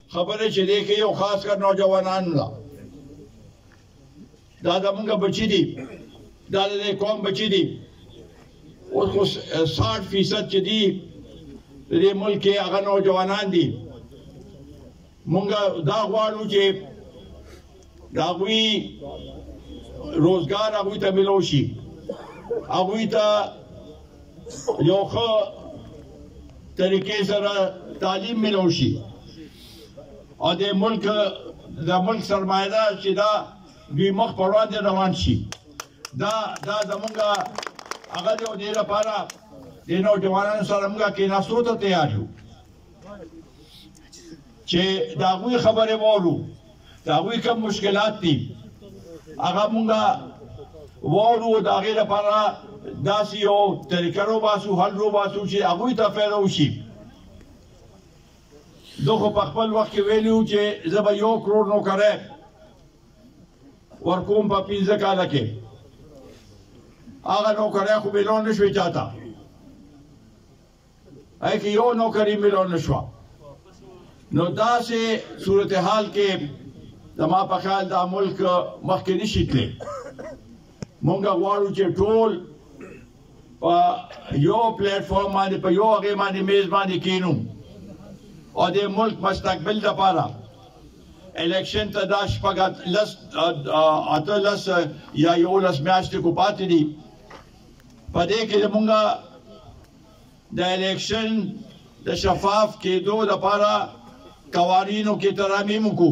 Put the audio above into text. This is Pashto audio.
خبره چې دی کوي او خاص کر نوجوانانو لا دا زمونږ بچي دي دا د قوم بچي دي اوس خو 60% چې دي د دې ملک کې هغه نوجوانان دي مونږ دا غواړو چې د هغوی روزګار هغوی ته میلو شي هغوی ته یو ښه طریقې سره تعلیم میلو شي او د ملک سرمایه ده چې دا دوی مخ په وړاندې روان شي دا زمونږ هغه د دې لپاره د نوجوانانو سره موږ کېناستو ته تیار یو چې د هغوی خبرې واورو د هغوی کوم مشکلات دي هغه موږ واورو د هغې لپاره داسې یو طریقه روباسو حل روباسو چې هغوی ته فایده وشي زه خو په خپل وخت کې ویلي وو چې زه به 1 کروڑ نوکری ورکوم په 15 کاله کې هغه نوکری خو میلون نه شوې چاته هغې کې یو نوکري میلون نه شوه نو داسې صورتحال کې زما په خیال دا ملک مخکې نشي تللی مونږ غواړو چې ټول په یو پلیټفارم باندې په یو هغې باندې میز باندې کینو او د ملک مستقبل دپاره الیکشن ته دا شپږ اتلس یا 11 میاشتې کو پاتې دي په دې کې زمونږ د الیکشن د شفاف کېدو دپاره قوانینو کې ترامیم وکړو